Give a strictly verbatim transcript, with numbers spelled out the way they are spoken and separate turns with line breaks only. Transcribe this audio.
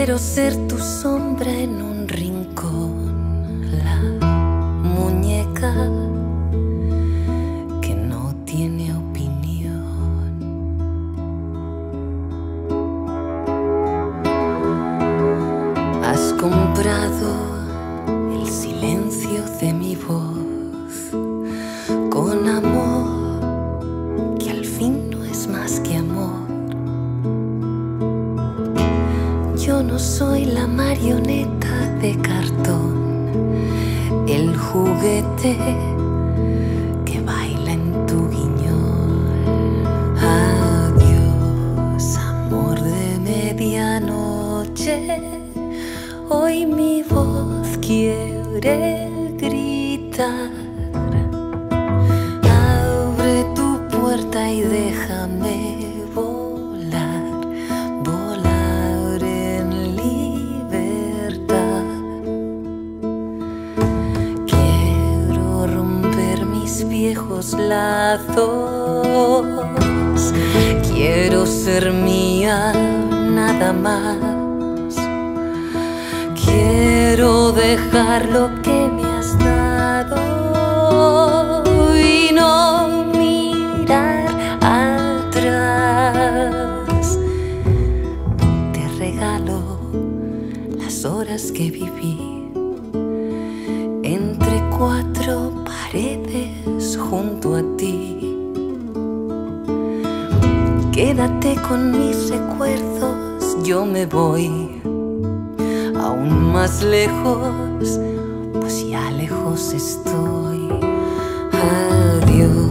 Quiero ser tu sombra en un rincón, la muñeca que no tiene opinión. Has comprado el silencio de mi voz con amor que al fin no es más que amor. Yo no soy la marioneta de cartón, el juguete que baila en tu guiñol. Adiós, amor de medianoche, hoy mi voz quiere gritar. Abre tu puerta y déjame viejos lazos. Quiero ser mía nada más. Quiero dejar lo que me has dado y no mirar atrás. Te regalo las horas que viví entre cuatro paredes junto a ti. Quédate con mis recuerdos, yo me voy aún más lejos, pues ya lejos estoy. Adiós.